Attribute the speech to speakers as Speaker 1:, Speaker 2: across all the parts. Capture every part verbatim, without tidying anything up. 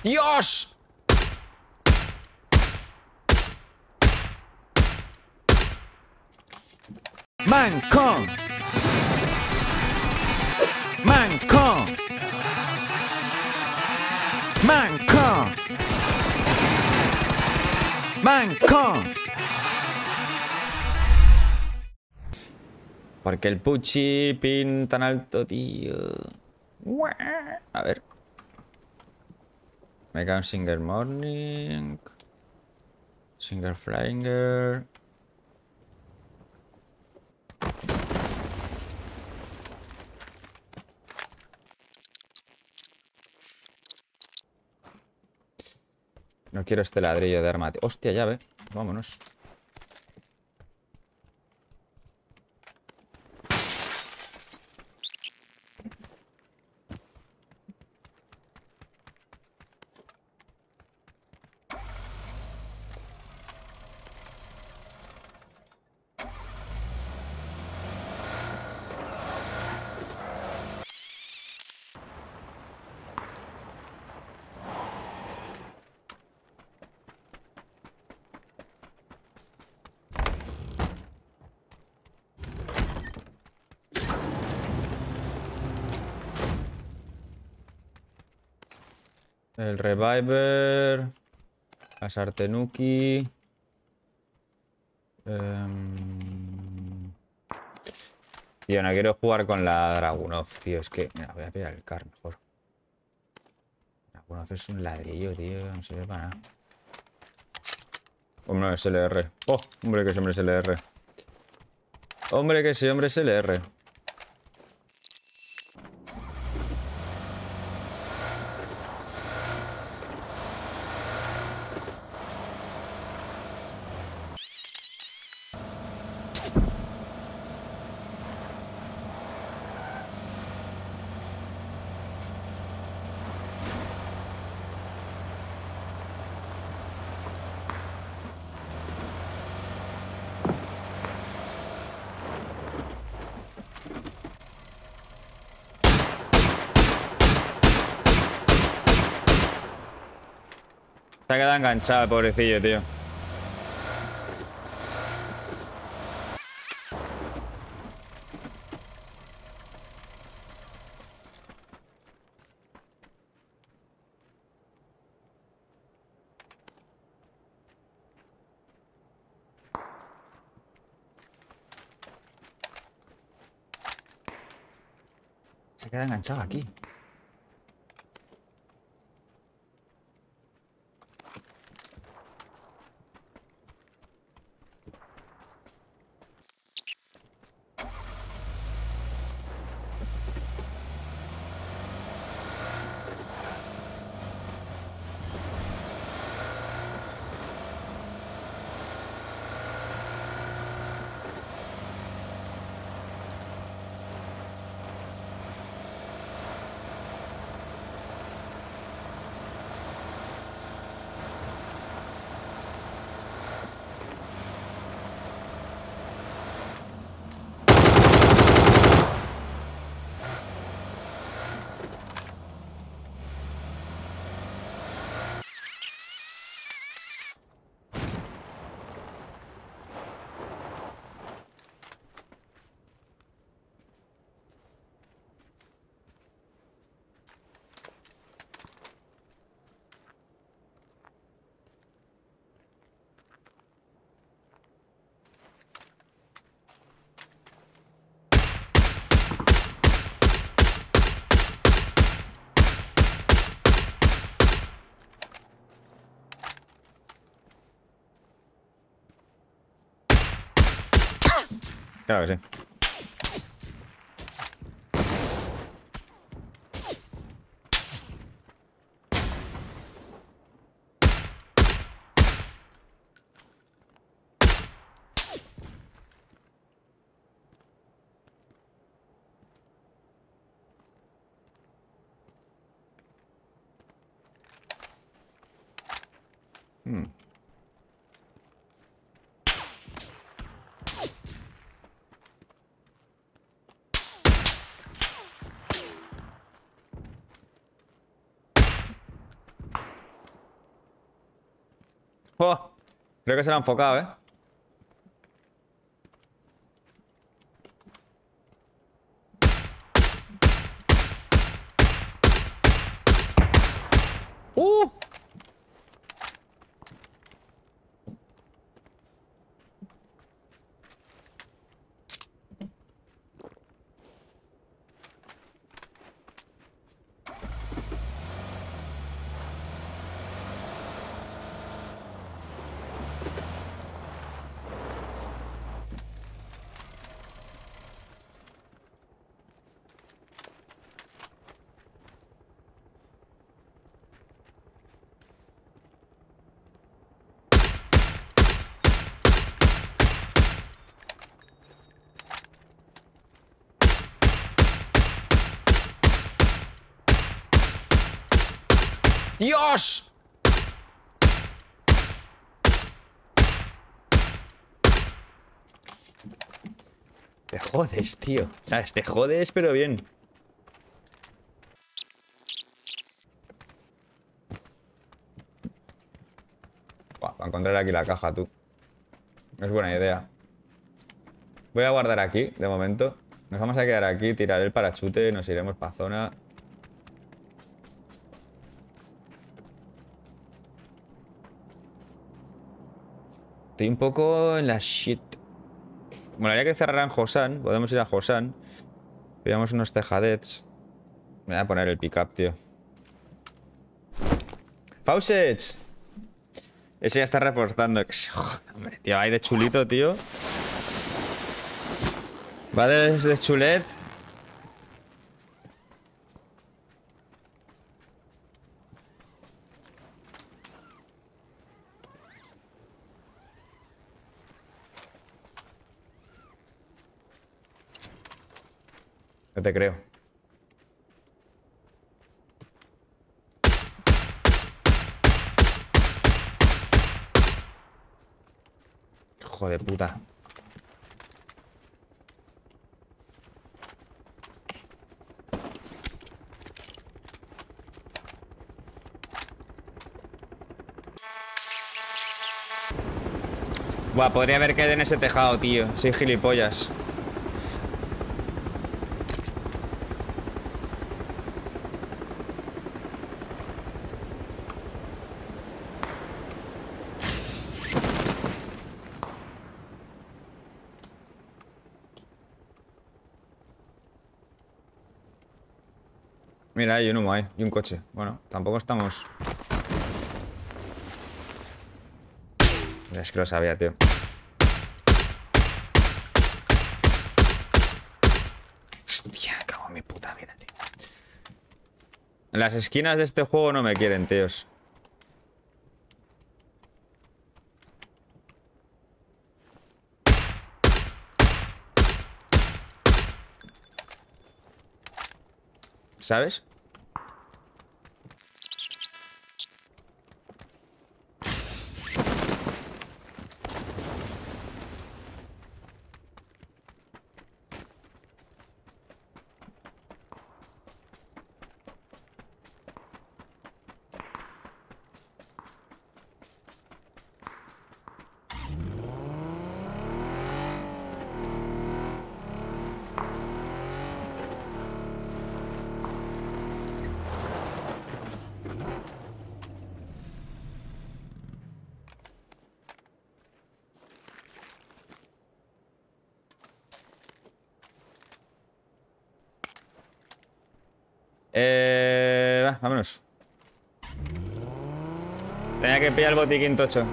Speaker 1: ¡Dios! ¡Mancón! ¡Mancón! ¡Mancón! ¡Mancón! Porque el Pucci pin tan alto, tío. A ver. Mega Singer Morning. Singer Flynger. No quiero este ladrillo de arma. Hostia, llave. Vámonos. El Reviver. La Sartenuki. Um... Tío, no quiero jugar con la Dragunov, tío. Es que... Mira, voy a pillar el car mejor. Dragunov es un ladrillo, tío. No sirve para nada. Hombre, es L R. Oh, hombre, que ese hombre es L R. Hombre, que ese hombre es L R. Se ha quedado enganchado el pobrecillo, tío. Se queda enganchado aquí. Claro que sí. Hmm. Oh, creo que se lo ha enfocado, ¿eh? ¡Uh! ¡Dios! Te jodes, tío. O sea, te jodes, pero bien. Buah, para encontrar aquí la caja, tú. No es buena idea. Voy a guardar aquí, de momento. Nos vamos a quedar aquí, tirar el parachute, nos iremos para zona. Estoy un poco en la shit. Molaría que cerraran Josan. Podemos ir a Josan. Pillamos unos tejadets. Me voy a poner el pickup, tío. ¡Faucets! Ese ya está reportando. Hombre, tío, hay de chulito, tío. Va desde chulet. No te creo. Hijo de puta. Buah, podría haber quedado en ese tejado, tío. Soy gilipollas. Mira, hay un humo ahí. Y un coche. Bueno, tampoco estamos... Es que lo sabía, tío. Hostia, cago en mi puta vida, tío. En las esquinas de este juego no me quieren, tíos. ¿Sabes? Eh... Va, vámonos. Tenía que pillar el botiquín tocho.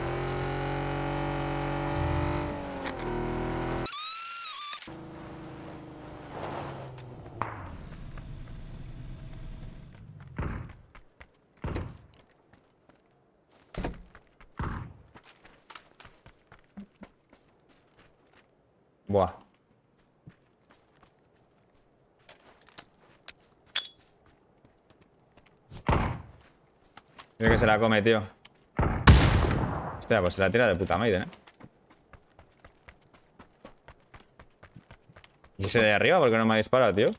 Speaker 1: Buah. Mira que se la come, tío. Hostia, pues se la tira de puta Maiden, ¿eh? ¿Y ese de arriba? ¿Por qué no me ha disparado, tío?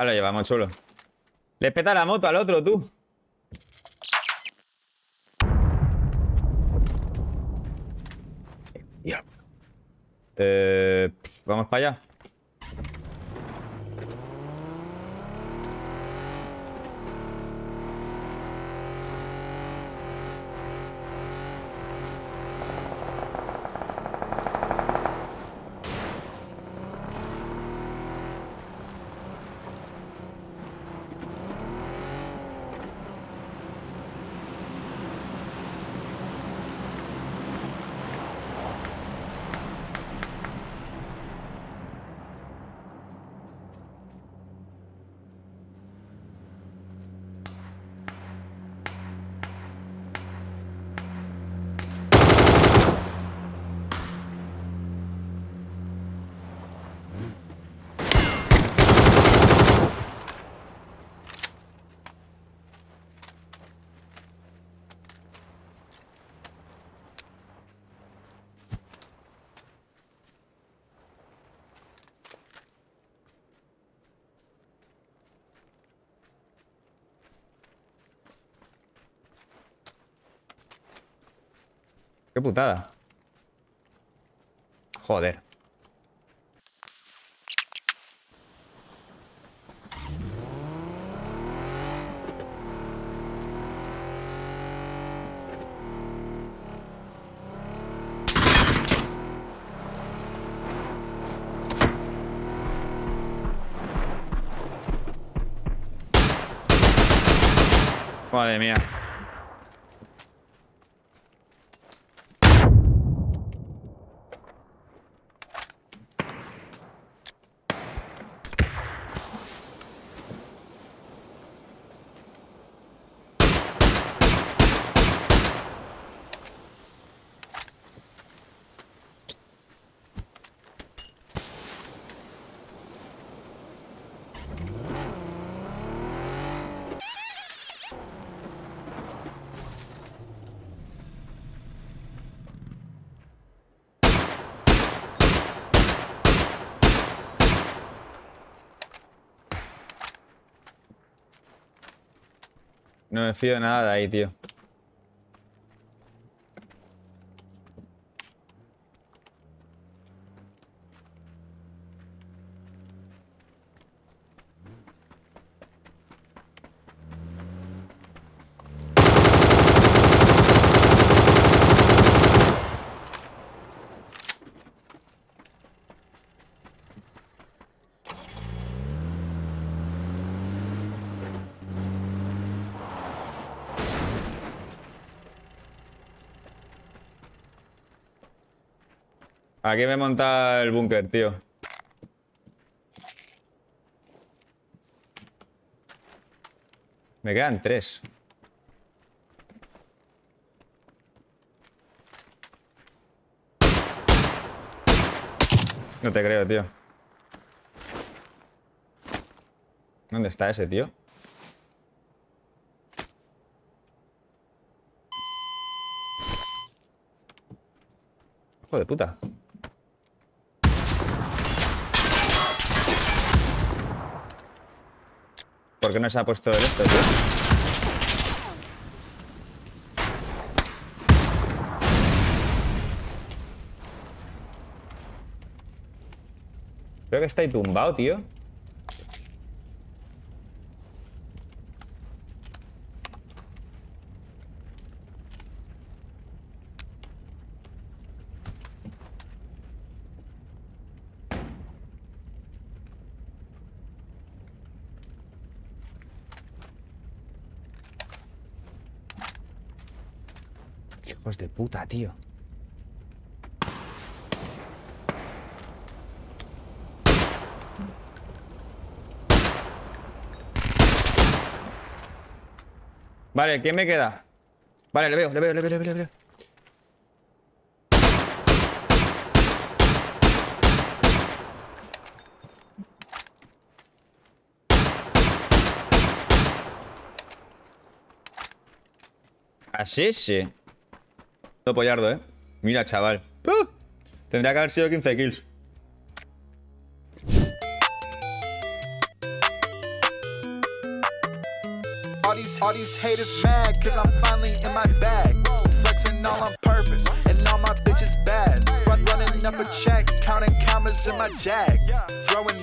Speaker 1: Ahora lo llevamos, chulo. Le peta la moto al otro, tú. Eh, vamos para allá. Qué putada. Joder. Madre mía. No me fío nada de ahí, tío. Aquí me monta el búnker, tío. Me quedan tres. No te creo, tío. ¿Dónde está ese, tío? Hijo de puta. ¿Por qué no se ha puesto el esto, tío? Creo que está ahí tumbado, tío. Hijos de puta, tío. Vale, ¿quién me queda? Vale, le veo, le veo, le veo, le veo, le veo. Así sí. Todo pollardo, eh. Mira, chaval. ¡Uh! Tendría que haber sido quince kills.
Speaker 2: All these haters mad, cause I'm finally in my bag. Flexing all on purpose, and all my bitches bad. Run, running up a check, counting commas in my jag. Throwing